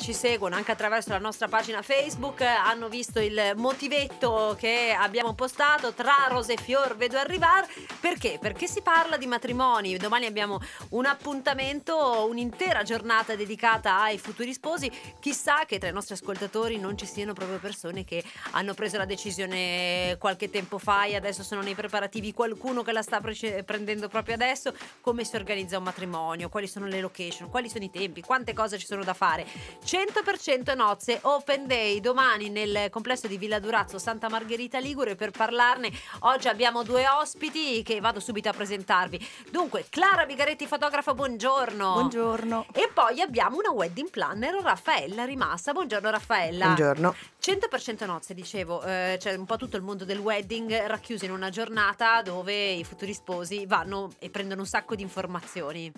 ci seguono anche attraverso la nostra pagina Facebook hanno visto il motivetto che abbiamo postato: tra rose e fior vedo arrivare. Perché? Perché si parla di matrimoni. Domani abbiamo un appuntamento, un'intera giornata dedicata ai futuri sposi. Chissà che tra i nostri ascoltatori non ci siano proprio persone che hanno preso la decisione qualche tempo fa e adesso sono nei preparativi, qualcuno che la sta prendendo proprio adesso. Come si organizza un matrimonio, quali sono le location, quali sono i tempi, quante cose ci sono da fare. 100% nozze Open Day domani nel complesso di Villa Durazzo Santa Margherita Ligure. Per parlarne oggi abbiamo due ospiti che vado subito a presentarvi. Dunque, Clara Bigaretti, fotografa, buongiorno. Buongiorno. E poi abbiamo una wedding planner, Raffaella Rimassa. Buongiorno Raffaella. Buongiorno. 100% nozze, dicevo, c'è un po' tutto il mondo del wedding racchiuso in una giornata dove i futuri sposi vanno e prendono un sacco di informazioni.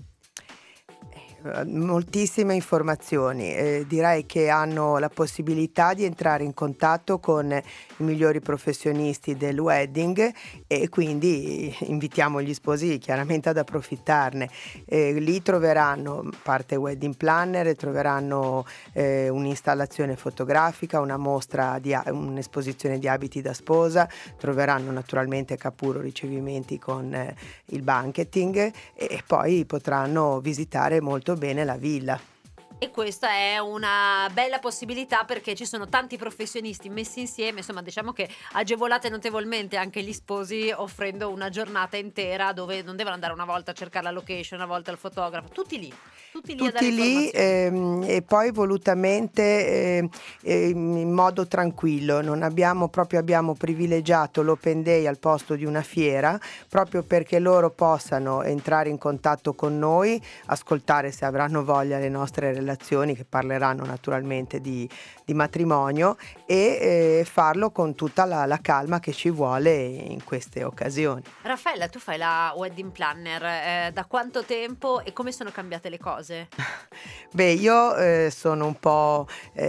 Moltissime informazioni, direi che hanno la possibilità di entrare in contatto con i migliori professionisti del wedding e quindi invitiamo gli sposi chiaramente ad approfittarne. Lì troveranno parte wedding planner, troveranno un'installazione fotografica, una mostra un'esposizione di abiti da sposa, troveranno naturalmente Capuro ricevimenti con il banqueting e poi potranno visitare molto bene la villa. E questa è una bella possibilità perché ci sono tanti professionisti messi insieme, insomma diciamo che agevolate notevolmente anche gli sposi offrendo una giornata intera dove non devono andare una volta a cercare la location, una volta il fotografo, tutti lì a dare informazioni. E poi volutamente in modo tranquillo. Abbiamo privilegiato l'Open Day al posto di una fiera proprio perché loro possano entrare in contatto con noi, ascoltare se avranno voglia le nostre relazioni che parleranno naturalmente di matrimonio e farlo con tutta la calma che ci vuole in queste occasioni. Raffaella, tu fai la wedding planner, da quanto tempo e come sono cambiate le cose? Beh, io sono un po'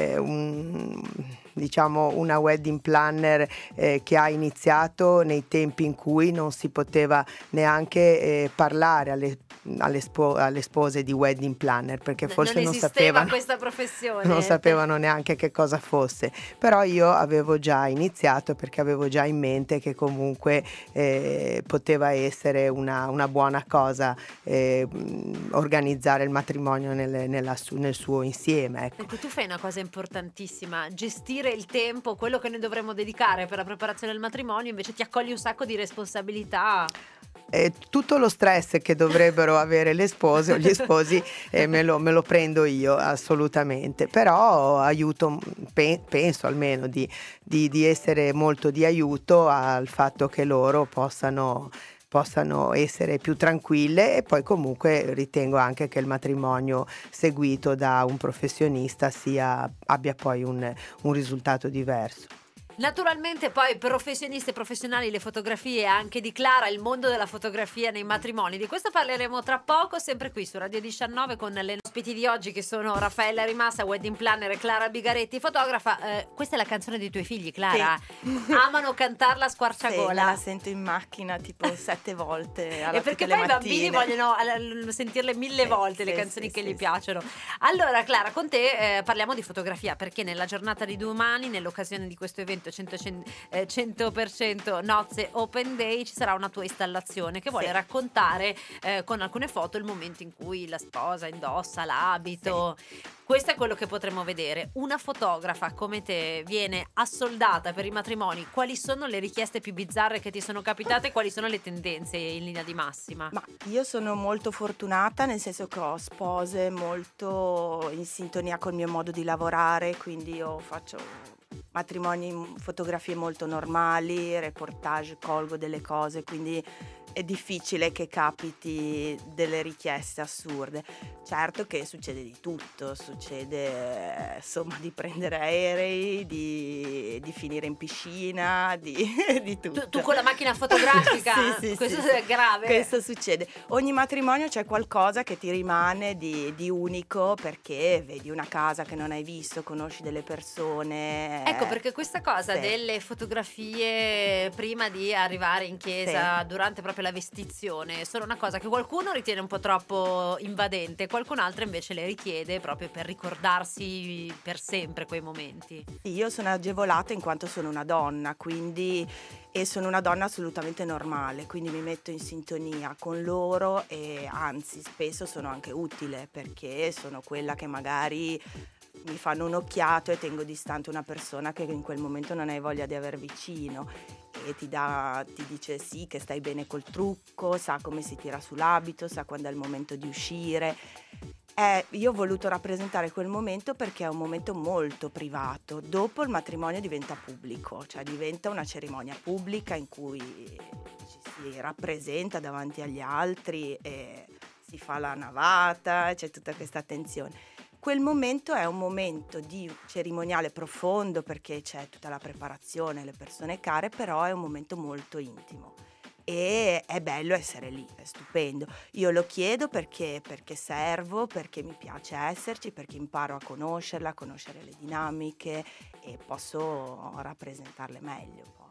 una wedding planner che ha iniziato nei tempi in cui non si poteva neanche parlare alle spose di wedding planner perché forse non sapevano questa professione, non sapevano neanche che cosa fosse, però io avevo già iniziato perché avevo già in mente che comunque poteva essere una buona cosa organizzare il matrimonio nel suo insieme, ecco. Perché tu fai una cosa importantissima: gestire il tempo, quello che noi dovremmo dedicare per la preparazione del matrimonio, invece ti accogli un sacco di responsabilità. Tutto lo stress che dovrebbero avere le spose o gli sposi me lo prendo io assolutamente, però aiuto, penso almeno di essere molto di aiuto al fatto che loro possano essere più tranquille e poi comunque ritengo anche che il matrimonio seguito da un professionista abbia poi un risultato diverso. Naturalmente poi professionisti e professionali, le fotografie anche di Clara, il mondo della fotografia nei matrimoni, di questo parleremo tra poco, sempre qui su Radio 19 con le ospiti di oggi che sono Raffaella Rimassa, wedding planner, e Clara Bigaretti, fotografa. Questa è la canzone dei tuoi figli, Clara? Sì. Amano cantarla a squarciagola? Sì, la sento in macchina tipo 7 volte alla e perché poi i bambini vogliono sentirle 1000 volte le canzoni che gli piacciono. Allora Clara, con te parliamo di fotografia perché nella giornata di domani, nell'occasione di questo evento 100% nozze Open Day, ci sarà una tua installazione che vuole raccontare con alcune foto il momento in cui la sposa indossa l'abito. Questo è quello che potremo vedere. Una fotografa come te viene assoldata per i matrimoni. Quali sono le richieste più bizzarre che ti sono capitate? Quali sono le tendenze in linea di massima? Ma io sono molto fortunata, nel senso che ho spose molto in sintonia col mio modo di lavorare, quindi io faccio matrimoni, fotografie molto normali, reportage, colgo delle cose, quindi è difficile che capiti delle richieste assurde. Certo che succede di tutto, succede insomma di prendere aerei, di finire in piscina, di tutto. Tu con la macchina fotografica? Sì, questo sì, è grave. Questo succede. Ogni matrimonio c'è qualcosa che ti rimane di unico perché vedi una casa che non hai visto, conosci delle persone. Ecco, perché questa cosa delle fotografie prima di arrivare in chiesa, durante proprio la vestizione sono una cosa che qualcuno ritiene un po' troppo invadente, qualcun altro invece le richiede proprio per ricordarsi per sempre quei momenti. Io sono agevolata in quanto sono una donna, e sono una donna assolutamente normale, quindi mi metto in sintonia con loro e anzi spesso sono anche utile perché sono quella che magari mi fanno un occhiato e tengo distante una persona che in quel momento non hai voglia di aver vicino e ti dice sì che stai bene col trucco, sa come si tira sull'abito, sa quando è il momento di uscire. Io ho voluto rappresentare quel momento perché è un momento molto privato. Dopo il matrimonio diventa pubblico, cioè diventa una cerimonia pubblica in cui ci si rappresenta davanti agli altri e si fa la navata, c'è tutta questa attenzione. Quel momento è un momento di cerimoniale profondo perché c'è tutta la preparazione, le persone care, però è un momento molto intimo. E è bello essere lì, è stupendo. Io lo chiedo perché servo, perché mi piace esserci, perché imparo a conoscerla, a conoscere le dinamiche e posso rappresentarle meglio poi.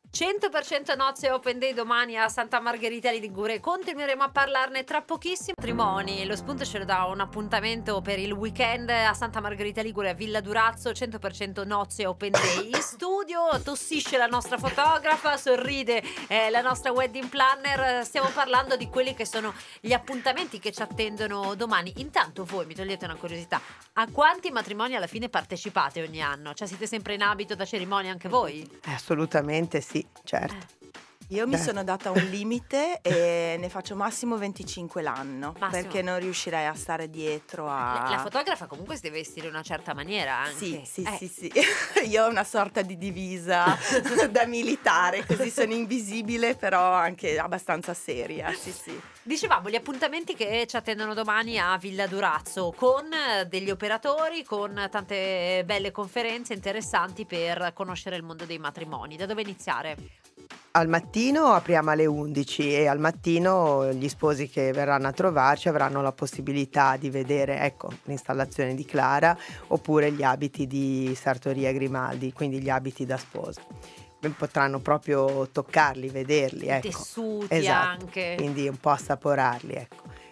100% nozze Open Day domani a Santa Margherita Ligure. Continueremo a parlarne tra pochissimo. Matrimoni, lo spunto ce lo dà un appuntamento per il weekend a Santa Margherita Ligure a Villa Durazzo. 100% nozze Open Day in studio. Tossisce la nostra fotografa, sorride la nostra wedding planner. Stiamo parlando di quelli che sono gli appuntamenti che ci attendono domani. Intanto voi mi togliete una curiosità: a quanti matrimoni alla fine partecipate ogni anno? Cioè siete sempre in abito da cerimonia anche voi? Assolutamente sì, certo. Io mi sono data un limite e ne faccio massimo 25 l'anno, perché non riuscirei a stare dietro a... La fotografa comunque si deve vestire in una certa maniera anche. Sì. Io ho una sorta di divisa da militare, così sono invisibile però anche abbastanza seria, sì. Dicevamo gli appuntamenti che ci attendono domani a Villa Durazzo, con degli operatori, con tante belle conferenze interessanti per conoscere il mondo dei matrimoni. Da dove iniziare? Al mattino apriamo alle 11 e al mattino gli sposi che verranno a trovarci avranno la possibilità di vedere, l'installazione di Clara oppure gli abiti di Sartoria Grimaldi, quindi gli abiti da sposa. Potranno proprio toccarli, vederli, I tessuti anche. Quindi un po' assaporarli,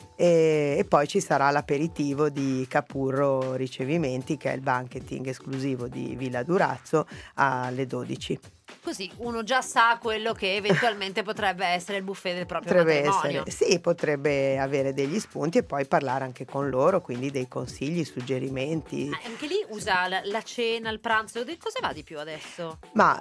E poi ci sarà l'aperitivo di Capurro Ricevimenti, che è il banqueting esclusivo di Villa Durazzo, alle 12. Così uno già sa quello che eventualmente potrebbe essere il buffet del proprio matrimonio. Sì, potrebbe avere degli spunti e poi parlare anche con loro, quindi dei consigli, suggerimenti. Anche lì usa la cena, il pranzo, cosa va di più adesso? Ma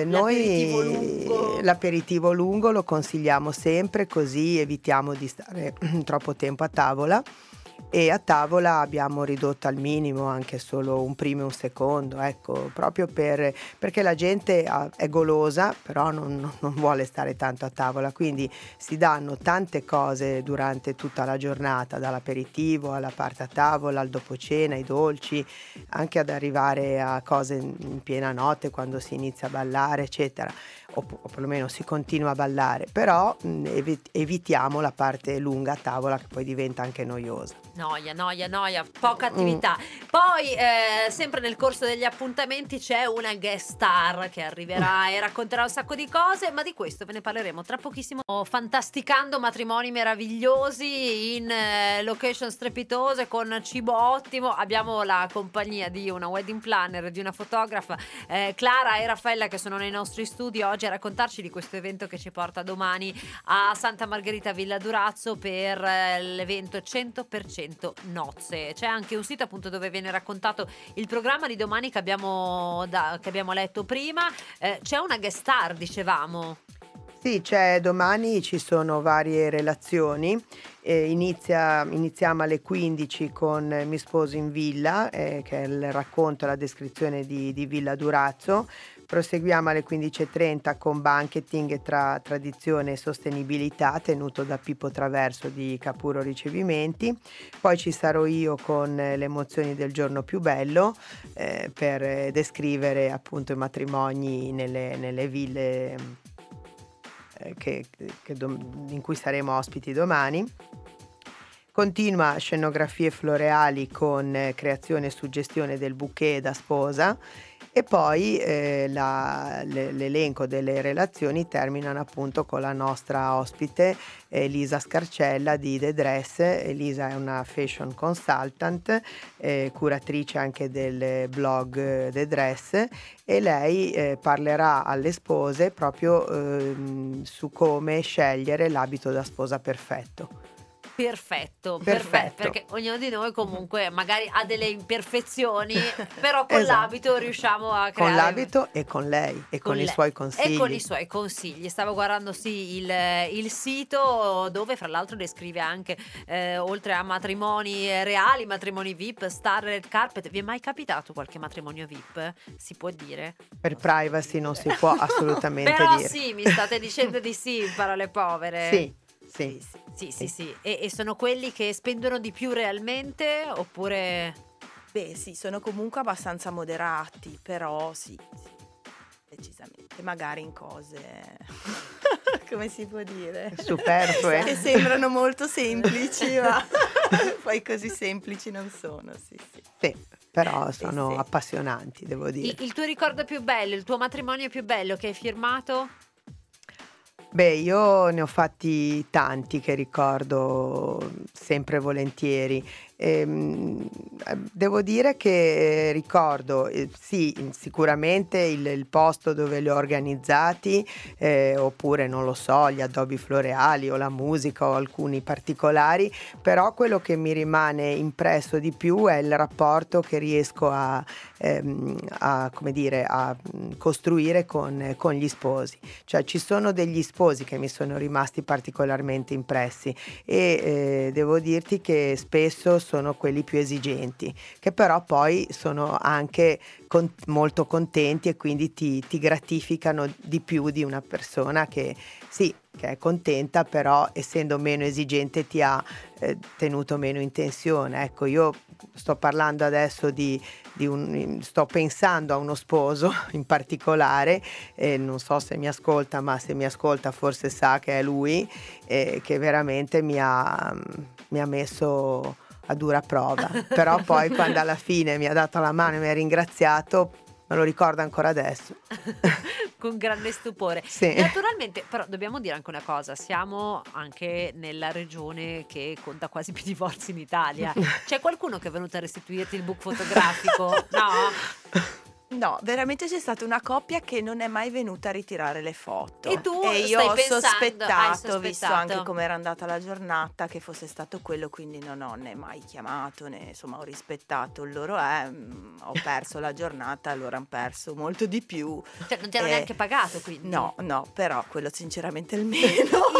noi l'aperitivo lungo lo consigliamo sempre, così evitiamo di stare troppo tempo a tavola. E a tavola abbiamo ridotto al minimo anche solo un primo e un secondo, proprio perché la gente è golosa, però non vuole stare tanto a tavola, quindi si danno tante cose durante tutta la giornata, dall'aperitivo alla parte a tavola, al dopocena, ai dolci, anche ad arrivare a cose in piena notte quando si inizia a ballare, eccetera, o perlomeno si continua a ballare, però evitiamo la parte lunga a tavola che poi diventa anche noiosa. Noia, poca attività. Poi sempre nel corso degli appuntamenti c'è una guest star che arriverà e racconterà un sacco di cose, ma di questo ve ne parleremo tra pochissimo. Fantasticando matrimoni meravigliosi in location strepitose con cibo ottimo. Abbiamo la compagnia di una wedding planner, di una fotografa, Clara e Raffaella, che sono nei nostri studi oggi a raccontarci di questo evento che ci porta domani a Santa Margherita Villa Durazzo per l'evento 100% nozze. C'è anche un sito appunto dove viene raccontato il programma di domani che abbiamo letto prima. C'è una guest star, dicevamo. Sì, domani ci sono varie relazioni. Iniziamo alle 15 con Mi sposo in villa, che è il racconto e la descrizione di Villa Durazzo. Proseguiamo alle 15:30 con Banqueting tra tradizione e sostenibilità, tenuto da Pippo Traverso di Capurro Ricevimenti. Poi ci sarò io con le emozioni del giorno più bello, per descrivere appunto i matrimoni nelle ville in cui saremo ospiti domani. Continua scenografie floreali con creazione e suggestione del bouquet da sposa e poi l'elenco delle relazioni terminano appunto con la nostra ospite Elisa Scarcella di The Dress. Elisa è una fashion consultant, curatrice anche del blog The Dress, e lei parlerà alle spose proprio su come scegliere l'abito da sposa perfetto. Perfetto, Perfetto. perché ognuno di noi comunque magari ha delle imperfezioni, però con Esatto. l'abito riusciamo a creare... Con l'abito e con lei e con i lei. suoi consigli. E con i suoi consigli. Stavo guardando il sito, dove fra l'altro descrive anche, oltre a matrimoni reali, matrimoni VIP, star, red carpet. Vi è mai capitato qualche matrimonio VIP? Si può dire? Per privacy non si può assolutamente Però dire. sì, mi state dicendo di sì, parole povere. Sì. Sì. E sono quelli che spendono di più realmente, oppure... Beh, sì, sono comunque abbastanza moderati, però sì, decisamente, magari in cose, come si può dire? Superflue. Che sembrano molto semplici, ma poi così semplici non sono, sì. Sì, però sono sì. appassionanti, devo dire. Il tuo ricordo più bello, il tuo matrimonio più bello che hai firmato? Beh, io ne ho fatti tanti che ricordo sempre volentieri. Devo dire che ricordo, sì, sicuramente il posto dove li ho organizzati, oppure non lo so, gli addobbi floreali o la musica o alcuni particolari, però quello che mi rimane impresso di più è il rapporto che riesco a come dire, a costruire con gli sposi. Cioè ci sono degli sposi che mi sono rimasti particolarmente impressi e devo dirti che spesso sono quelli più esigenti, che però poi sono anche molto contenti e quindi ti gratificano di più di una persona che sì, che è contenta, però essendo meno esigente ti ha tenuto meno in tensione. Ecco, io sto parlando adesso sto pensando a uno sposo in particolare, non so se mi ascolta, ma se mi ascolta forse sa che è lui, che veramente mi ha messo a dura prova, però poi quando alla fine mi ha dato la mano e mi ha ringraziato, me lo ricordo ancora adesso. Con grande stupore. Sì. Naturalmente, però dobbiamo dire anche una cosa, siamo anche nella regione che conta quasi più divorzi in Italia. C'è qualcuno che è venuto a restituirti il book fotografico? No? No, veramente c'è stata una coppia che non è mai venuta a ritirare le foto. E tu io stai ho pensando, sospettato, hai visto sospettato. anche come era andata la giornata, che fosse stato quello, quindi non ho né mai chiamato né insomma ho rispettato il loro ho perso la giornata, loro hanno perso molto di più. Cioè non ti hanno neanche pagato, quindi? No, però quello sinceramente è il meno.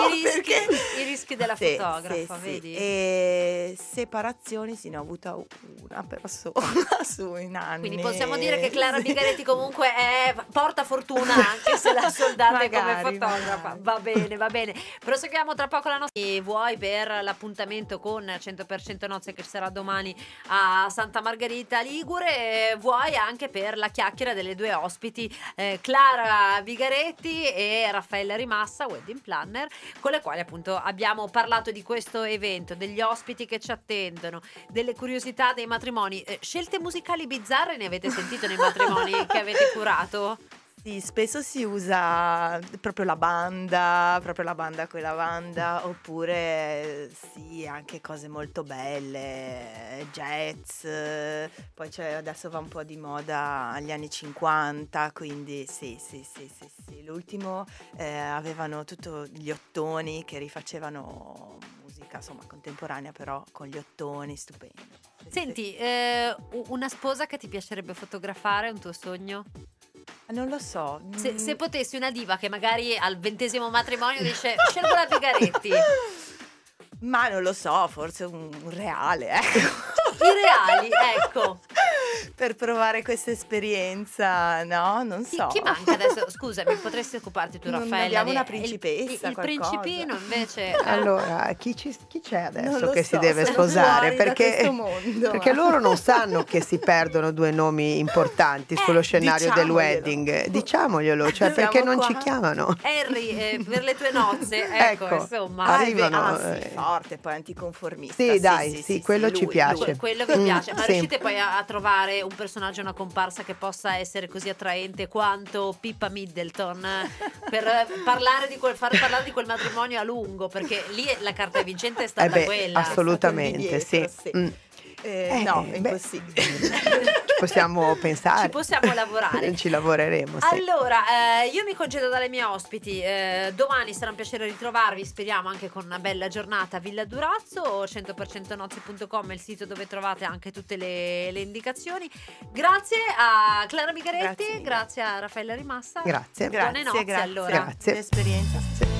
I rischi della Sì, fotografa, sì. vedi? E separazioni sì, ne ho avuta una persona su in anni. Quindi possiamo dire che Clara Bigaretti comunque porta fortuna, anche se la soldate come Magari, fotografa. magari. Va bene. Proseguiamo tra poco la nostra. E vuoi per l'appuntamento con 100% Nozze che ci sarà domani a Santa Margherita Ligure, vuoi anche per la chiacchiera delle due ospiti, Clara Bigaretti e Raffaella Rimassa, wedding planner, con le quali appunto abbiamo parlato di questo evento, degli ospiti che ci attendono, delle curiosità dei matrimoni. Scelte musicali bizzarre ne avete sentito nei matrimoni che avete curato? Sì, spesso si usa proprio la banda, quella banda, oppure sì, anche cose molto belle, jazz, poi adesso va un po' di moda agli anni 50, quindi sì. L'ultimo avevano tutto gli ottoni che rifacevano musica, insomma, contemporanea, però con gli ottoni, stupendo. Sì. Senti, una sposa che ti piacerebbe fotografare, un tuo sogno? Non lo so. Se potessi una diva che magari al 20° matrimonio dice scelgo la Bigaretti. Ma non lo so, forse un reale, ecco. I reali, ecco. per provare questa esperienza, no? Non so. Chi manca adesso? Scusami, potresti occuparti tu, Non Raffaella? abbiamo una il principessa, qualcosa. principino invece. Allora, chi c'è Non adesso lo che so, si deve sono sposare? fuori da questo mondo. Perché loro non sanno che si perdono due nomi importanti sullo scenario del diciamoglielo. wedding. Diciamoglielo, cioè Siamo perché non qua. ci chiamano? Harry, per le tue nozze, ecco, Ecco. insomma. Arrivano, Sì, forte, poi anticonformista. Sì, dai, sì, quello ci piace. Quello vi piace, ma sì. riuscite poi a trovare un personaggio, una comparsa che possa essere così attraente quanto Pippa Middleton per far parlare di quel matrimonio a lungo, perché lì la carta vincente è stata quella. assolutamente, sì. No, è impossibile. Ci possiamo pensare. Ci possiamo lavorare. Ci lavoreremo, sì. Allora, io mi concedo dalle mie ospiti. Domani sarà un piacere ritrovarvi, speriamo anche con una bella giornata a Villa Durazzo. 100%nozze.com è il sito dove trovate anche tutte le indicazioni. Grazie a Clara Migaretti, grazie a Raffaella Rimassa. Grazie. Buone nozze, Grazie. allora. Grazie. L'esperienza.